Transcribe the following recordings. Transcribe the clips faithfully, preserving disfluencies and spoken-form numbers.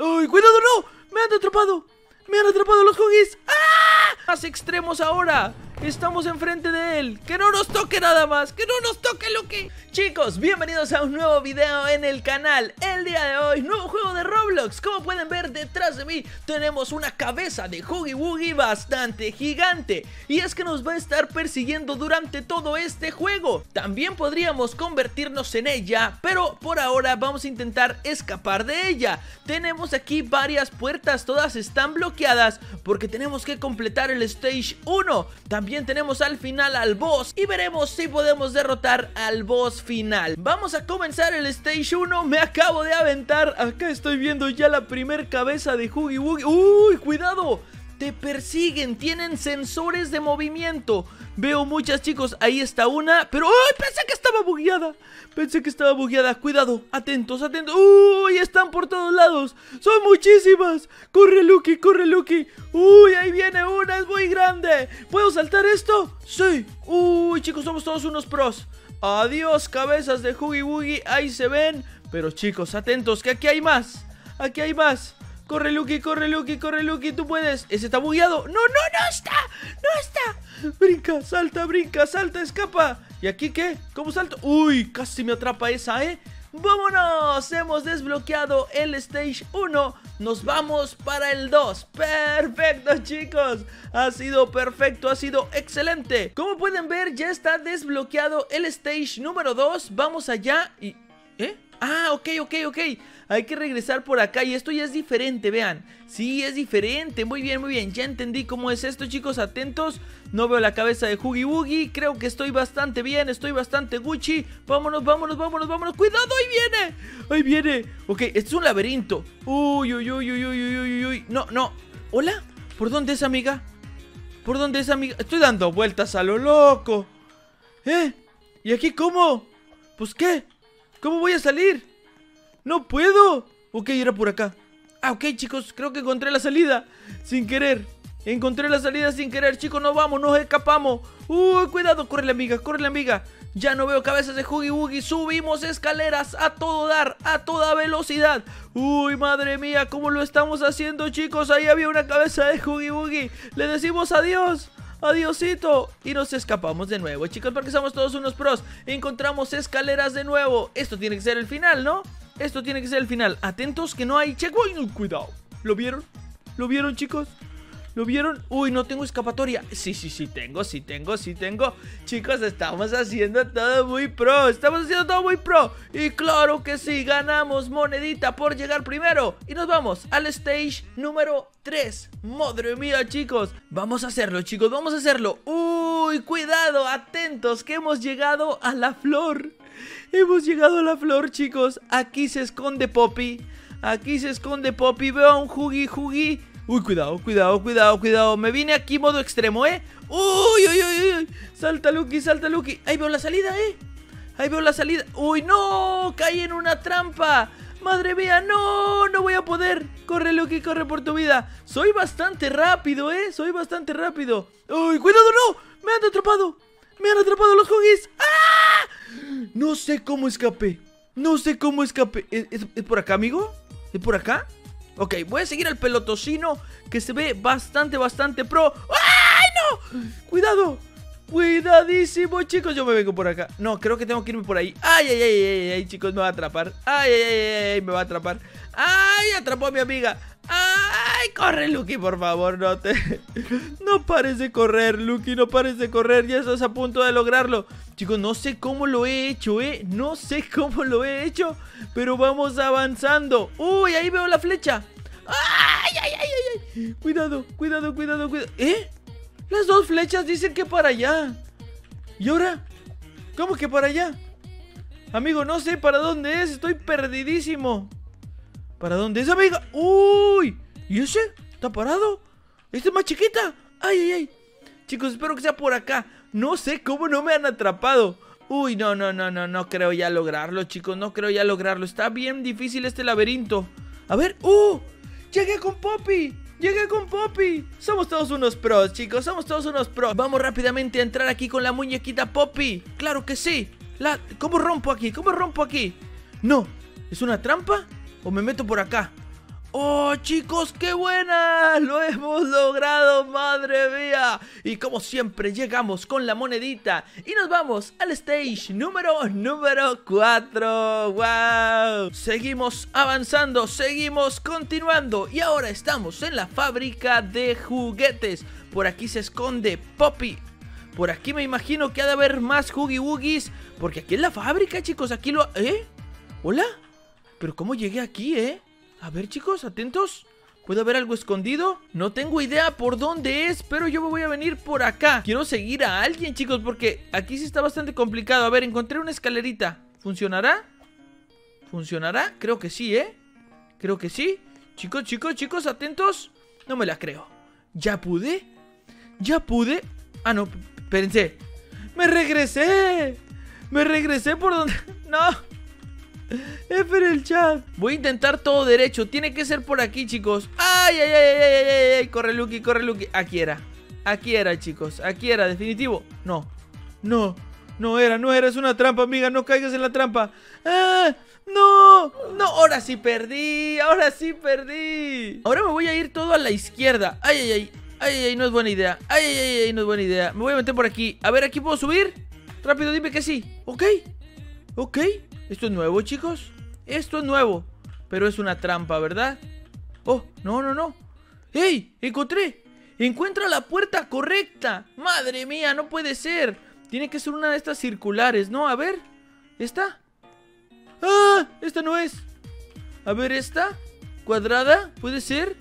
¡Uy, cuidado, no! ¡Me han atrapado! ¡Me han atrapado los Huggies! ¡Ah! Más extremos ahora. Estamos enfrente de él. ¡Que no nos toque nada más! ¡Que no nos toque lo que... Chicos, bienvenidos a un nuevo video en el canal. El día de hoy, nuevo juego de Roblox. Como pueden ver detrás de mí, tenemos una cabeza de Huggy Wuggy bastante gigante. Y es que nos va a estar persiguiendo durante todo este juego. También podríamos convertirnos en ella, pero por ahora vamos a intentar escapar de ella. Tenemos aquí varias puertas, todas están bloqueadas porque tenemos que completar el Stage uno. También tenemos al final al boss y veremos si podemos derrotar al boss final. Vamos a comenzar el Stage uno. Me acabo de aventar. Acá estoy viendo ya la primer cabeza de Huggy Wuggy. ¡Uy, cuidado! Te persiguen, tienen sensores de movimiento. Veo muchas, chicos, ahí está una. Pero ¡uy! Pensé que estaba bugueada. Pensé que estaba bugueada, cuidado, atentos, atentos. ¡Uy! Están por todos lados. Son muchísimas. Corre, Lucky, corre, Lucky. ¡Uy! Ahí viene una, es muy grande. ¿Puedo saltar esto? Sí. ¡Uy, chicos, somos todos unos pros! Adiós, cabezas de Huggy Wuggy, ahí se ven. Pero chicos, atentos, que aquí hay más. Aquí hay más. Corre, Lucky, corre, Lucky, corre, Lucky, tú puedes. Ese está bugueado. No, no, no está, no está. Brinca, salta, brinca, salta, escapa. ¿Y aquí qué? ¿Cómo salto? Uy, casi me atrapa esa, ¿eh? ¡Vámonos! Hemos desbloqueado el Stage uno. Nos vamos para el dos. ¡Perfecto, chicos! Ha sido perfecto, ha sido excelente. Como pueden ver, ya está desbloqueado el Stage número dos. Vamos allá y... ¿Eh? Ah, ok, ok, ok. Hay que regresar por acá y esto ya es diferente, vean. Sí, es diferente, muy bien, muy bien. Ya entendí cómo es esto, chicos, atentos. No veo la cabeza de Huggy Wuggy. Creo que estoy bastante bien, estoy bastante Gucci. Vámonos, vámonos, vámonos, vámonos. ¡Cuidado! ¡Ahí viene! ¡Ahí viene! Ok, este es un laberinto. Uy, uy, uy, uy, uy, uy, uy, uy. No, no. ¿Hola? ¿Por dónde es, amiga? ¿Por dónde es, amiga? Estoy dando vueltas a lo loco. ¿Eh? ¿Y aquí cómo? ¿Pues qué? ¿Cómo voy a salir? ¡No puedo! Ok, era por acá. Ah, ok, chicos, creo que encontré la salida. Sin querer. Encontré la salida sin querer, chicos, no vamos, nos escapamos. Uy, cuidado, corre la amiga, corre la amiga. Ya no veo cabezas de Huggy Wuggy. Subimos escaleras a todo dar, a toda velocidad. Uy, madre mía, ¿cómo lo estamos haciendo, chicos? Ahí había una cabeza de Huggy Wuggy. Le decimos adiós. Adiosito. Y nos escapamos de nuevo, chicos, porque somos todos unos pros. Encontramos escaleras de nuevo. Esto tiene que ser el final, ¿no? Esto tiene que ser el final. Atentos que no hay checkpoint. Cuidado. ¿Lo vieron? ¿Lo vieron, chicos? ¿Lo vieron? Uy, no tengo escapatoria. Sí, sí, sí tengo, sí tengo, sí tengo. Chicos, estamos haciendo todo muy pro. Estamos haciendo todo muy pro. Y claro que sí, ganamos monedita por llegar primero. Y nos vamos al stage número tres. Madre mía, chicos. Vamos a hacerlo, chicos, vamos a hacerlo. Uy, cuidado, atentos, que hemos llegado a la flor. Hemos llegado a la flor, chicos. Aquí se esconde Poppy. Aquí se esconde Poppy. Veo a un Huggy Wuggy. Uy, cuidado, cuidado, cuidado, cuidado. Me vine aquí modo extremo, ¿eh? Uy, uy, uy, uy. Salta, Lucky, salta, Lucky. Ahí veo la salida, ¿eh? Ahí veo la salida. Uy, no, caí en una trampa. Madre mía, no, no voy a poder. Corre, Lucky, corre por tu vida. Soy bastante rápido, ¿eh? Soy bastante rápido. Uy, cuidado, no. Me han atrapado. Me han atrapado los Huggies. ¡Ah! No sé cómo escapé. No sé cómo escapé. ¿Es, es, ¿Es por acá, amigo? ¿Es por acá? Ok, voy a seguir al pelotocino, que se ve bastante, bastante pro. ¡Ay, no! Cuidado. Cuidadísimo, chicos. Yo me vengo por acá. No, creo que tengo que irme por ahí. Ay, ay, ay, ay, ay, chicos, me va a atrapar. Ay, ay, ay, ay, me va a atrapar. Ay, atrapó a mi amiga. Ay, corre, Lucky, por favor, no te... No pares de correr, Lucky, no pares de correr. Ya estás a punto de lograrlo. Chicos, no sé cómo lo he hecho, ¿eh? No sé cómo lo he hecho, pero vamos avanzando. Uy, ahí veo la flecha. Ay, ay, ay, ay, ay. Cuidado, cuidado, cuidado, cuidado. ¿Eh? Las dos flechas dicen que para allá. ¿Y ahora? ¿Cómo que para allá? Amigo, no sé para dónde es. Estoy perdidísimo. ¿Para dónde es, amiga? ¡Uy! ¿Y ese? ¿Está parado? ¿Esta es más chiquita? ¡Ay, ay, ay! Chicos, espero que sea por acá. No sé cómo no me han atrapado. Uy, no, no, no, no, no creo ya lograrlo, chicos. No creo ya lograrlo. Está bien difícil este laberinto. A ver, ¡uh! ¡Llegué con Poppy! ¡Llegué con Poppy! Somos todos unos pros, chicos. Somos todos unos pros. Vamos rápidamente a entrar aquí con la muñequita Poppy. ¡Claro que sí! La... ¿Cómo rompo aquí? ¿Cómo rompo aquí? No. ¿Es una trampa? ¿O me meto por acá? ¡Oh, chicos, qué buena! ¡Lo hemos logrado, madre mía! Y como siempre llegamos con la monedita y nos vamos al stage número número cuatro. ¡Wow! Seguimos avanzando, seguimos continuando y ahora estamos en la fábrica de juguetes. Por aquí se esconde Poppy. Por aquí me imagino que ha de haber más Huggy Wuggies, porque aquí es la fábrica, chicos. Aquí lo... ¿Eh? ¿Hola? ¿Pero cómo llegué aquí, eh? A ver, chicos, atentos. ¿Puede haber algo escondido? No tengo idea por dónde es, pero yo me voy a venir por acá. Quiero seguir a alguien, chicos, porque aquí sí está bastante complicado. A ver, encontré una escalerita. ¿Funcionará? ¿Funcionará? Creo que sí, ¿eh? Creo que sí. Chicos, chicos, chicos, atentos. No me la creo. ¿Ya pude? ¿Ya pude? Ah, no, espérense. ¡Me regresé! ¡Me regresé por donde... ¡No! F en el chat. Voy a intentar todo derecho. Tiene que ser por aquí, chicos. ¡Ay, ay, ay, ay, ay, ay, ay! Corre, Lucky, corre, Lucky. Aquí era. Aquí era, chicos. Aquí era, definitivo. No. No. No era, no era. Es una trampa, amiga. No caigas en la trampa. ¡Ah! ¡No! ¡No! Ahora sí perdí. Ahora sí perdí. Ahora me voy a ir todo a la izquierda. ¡Ay, ay, ay! ¡Ay, ay, ay! No es buena idea. ¡Ay, ay, ay! No es buena idea. Me voy a meter por aquí. A ver, ¿aquí puedo subir? Rápido, dime que sí. ¿Ok? ¿Ok? ¿Esto es nuevo, chicos? Esto es nuevo. Pero es una trampa, ¿verdad? Oh, no, no, no. ¡Ey! ¡Encontré! ¡Encuentra la puerta correcta! ¡Madre mía! No puede ser. Tiene que ser una de estas circulares, ¿no? A ver. ¿Esta? ¡Ah! Esta no es. A ver, ¿esta? ¿Cuadrada? ¿Puede ser?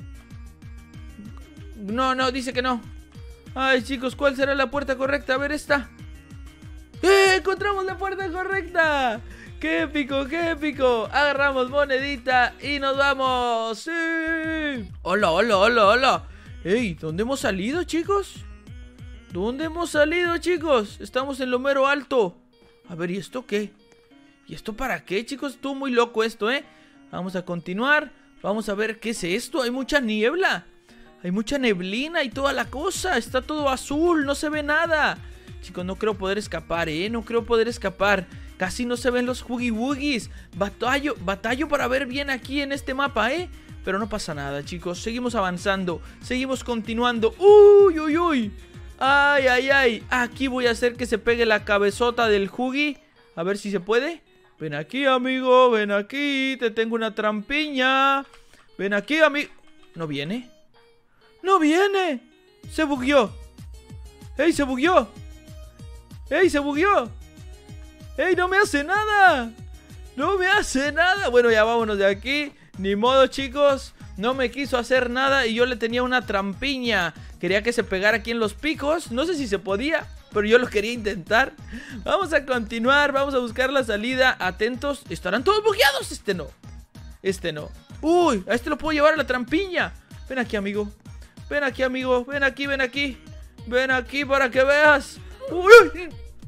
No, no, dice que no. Ay, chicos, ¿cuál será la puerta correcta? A ver, esta. ¡Eh! ¡Encontramos la puerta correcta! ¡Qué épico, qué épico! Agarramos monedita y nos vamos. ¡Sí! ¡Hola, hola, hola, hola! ¡Ey! ¿Dónde hemos salido, chicos? ¿Dónde hemos salido, chicos? Estamos en lo mero alto. A ver, ¿y esto qué? ¿Y esto para qué, chicos? Estuvo muy loco esto, ¿eh? Vamos a continuar. Vamos a ver qué es esto. Hay mucha niebla. Hay mucha neblina y toda la cosa. Está todo azul, no se ve nada. Chicos, no creo poder escapar, ¿eh? No creo poder escapar. Casi no se ven los Huggy Wuggies. Batallo, batallo para ver bien aquí en este mapa, ¿eh? Pero no pasa nada, chicos. Seguimos avanzando. Seguimos continuando. ¡Uy, uy, uy! ¡Ay, ay, ay! Aquí voy a hacer que se pegue la cabezota del Huggy. A ver si se puede. Ven aquí, amigo. Ven aquí. Te tengo una trampiña. Ven aquí, amigo. ¿No viene? ¡No viene! ¡Se bugueó! ¡Ey, se bugueó! ¡Ey, se bugueó! ¡Ey, no me hace nada! ¡No me hace nada! Bueno, ya vámonos de aquí. Ni modo, chicos. No me quiso hacer nada y yo le tenía una trampiña. Quería que se pegara aquí en los picos. No sé si se podía, pero yo lo quería intentar. Vamos a continuar. Vamos a buscar la salida. Atentos. ¿Estarán todos bugueados? Este no. Este no. ¡Uy! A este lo puedo llevar a la trampiña. Ven aquí, amigo. Ven aquí, amigo. Ven aquí, ven aquí. Ven aquí para que veas. ¡Uy!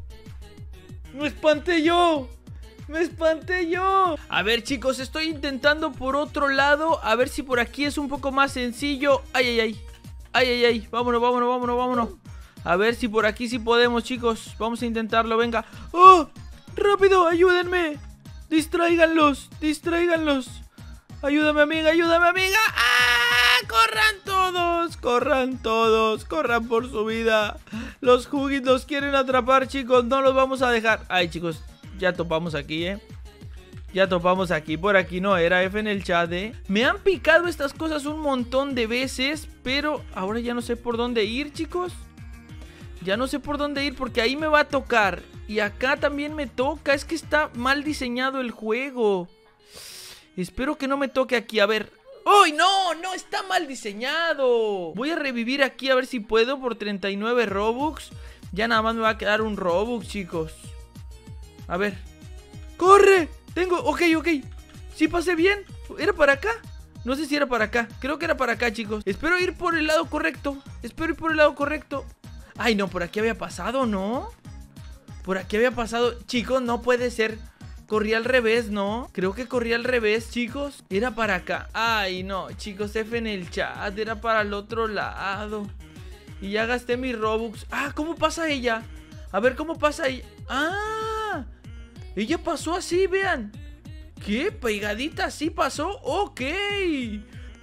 ¡Me espanté yo! ¡Me espanté yo! A ver, chicos, estoy intentando por otro lado. A ver si por aquí es un poco más sencillo. ¡Ay, ay, ay! ¡Ay, ay, ay! Vámonos, vámonos, vámonos, vámonos. A ver si por aquí sí podemos, chicos. Vamos a intentarlo, venga. ¡Oh! ¡Rápido! ¡Ayúdenme! ¡Distráiganlos! ¡Distráiganlos! ¡Ayúdame, amiga! ¡Ayúdame, amiga! ¡Ah! ¡Corran todos! ¡Corran todos! ¡Corran por su vida! Los Huggies los quieren atrapar, chicos. No los vamos a dejar. Ay, chicos, ya topamos aquí, ¿eh? Ya topamos aquí. Por aquí no era. F en el chat, ¿eh? Me han picado estas cosas un montón de veces, pero ahora ya no sé por dónde ir, chicos. Ya no sé por dónde ir porque ahí me va a tocar. Y acá también me toca. Es que está mal diseñado el juego. Espero que no me toque aquí. A ver. ¡Uy, no! ¡No! Está mal diseñado. Voy a revivir aquí a ver si puedo por treinta y nueve Robux. Ya nada más me va a quedar un Robux, chicos. A ver. ¡Corre! Tengo... Ok, ok. ¿Sí pasé bien? ¿Era para acá? No sé si era para acá. Creo que era para acá, chicos. Espero ir por el lado correcto. Espero ir por el lado correcto. Ay, no. Por aquí había pasado, ¿no? Por aquí había pasado. Chicos, no puede ser. Corrí al revés, ¿no? Creo que corrí al revés, chicos. Era para acá. Ay, no, chicos, F en el chat. Era para el otro lado. Y ya gasté mis Robux. Ah, ¿cómo pasa ella? A ver, ¿cómo pasa ella? Ah, ella pasó así, vean. ¿Qué? ¿Pegadita así pasó? Ok.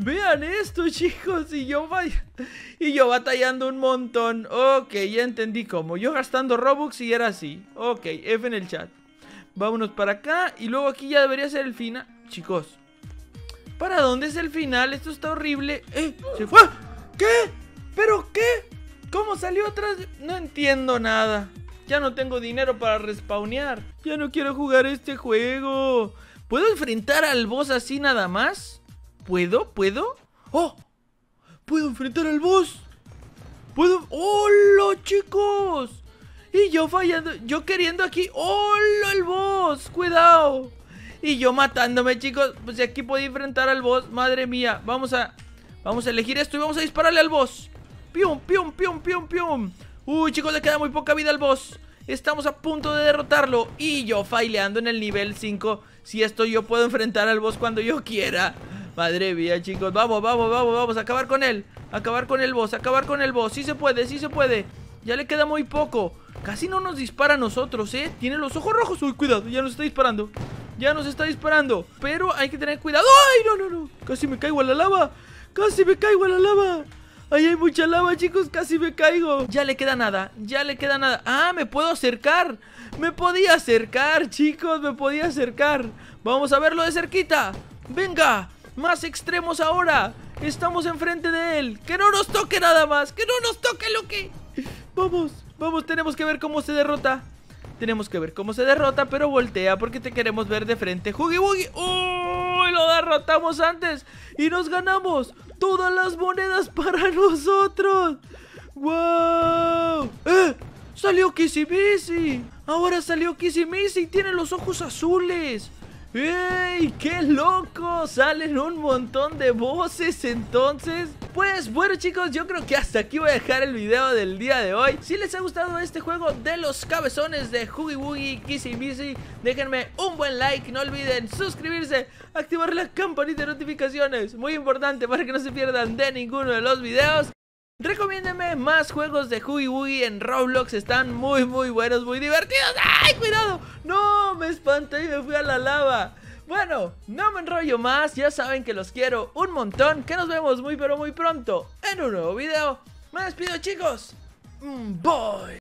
Vean esto, chicos. Y yo, vaya, y yo batallando un montón. Ok, ya entendí cómo. Yo gastando Robux y era así. Ok, F en el chat. Vámonos para acá. Y luego aquí ya debería ser el final. Chicos, ¿para dónde es el final? Esto está horrible. ¡Eh! ¡Se fue! ¿Qué? ¿Pero qué? ¿Cómo salió atrás? No entiendo nada. Ya no tengo dinero para respawnear. Ya no quiero jugar este juego. ¿Puedo enfrentar al boss así nada más? ¿Puedo? ¿Puedo? ¡Oh! ¿Puedo enfrentar al boss? ¿Puedo? ¡Hola, chicos! Y yo fallando, yo queriendo aquí. ¡Hola, el boss! ¡Cuidado! Y yo matándome, chicos. Pues si aquí puedo enfrentar al boss. Madre mía, vamos a Vamos a elegir esto y vamos a dispararle al boss. ¡Pium, pium, pium, pium, pium! Uy, chicos, le queda muy poca vida al boss. Estamos a punto de derrotarlo. Y yo faileando en el nivel cinco. Si esto yo puedo enfrentar al boss cuando yo quiera. Madre mía, chicos, vamos, vamos, vamos, vamos. A acabar con él, acabar con el boss, acabar con el boss. Sí se puede, sí se puede. Ya le queda muy poco. Casi no nos dispara a nosotros, ¿eh? Tiene los ojos rojos. Uy, cuidado, ya nos está disparando. Ya nos está disparando. Pero hay que tener cuidado. ¡Ay, no, no, no! Casi me caigo a la lava. Casi me caigo a la lava. Ahí hay mucha lava, chicos, casi me caigo. Ya le queda nada, ya le queda nada. Ah, me puedo acercar. Me podía acercar, chicos, me podía acercar. Vamos a verlo de cerquita. Venga, más extremos ahora. Estamos enfrente de él. Que no nos toque nada más, que no nos toque lo que... Vamos, vamos, tenemos que ver cómo se derrota. Tenemos que ver cómo se derrota, pero voltea porque te queremos ver de frente. Huggy Wuggy. ¡Uy! Lo derrotamos antes y nos ganamos todas las monedas para nosotros. ¡Wow! ¡Eh! ¡Salió Kissimisi! Ahora salió Kissimisi y tiene los ojos azules. ¡Ey! ¡Qué loco! Salen un montón de voces entonces. Pues bueno, chicos, yo creo que hasta aquí voy a dejar el video del día de hoy. Si les ha gustado este juego de los cabezones de Huggy Wuggy Kissimisi, déjenme un buen like. No olviden suscribirse, activar la campanita de notificaciones, muy importante para que no se pierdan de ninguno de los videos. Recomiéndenme más juegos de Huggy Wuggy en Roblox. Están muy muy buenos, muy divertidos. ¡Ay, cuidado! No, me espanté y me fui a la lava. Bueno, no me enrollo más. Ya saben que los quiero un montón. Que nos vemos muy pero muy pronto en un nuevo video. Me despido, chicos. Bye.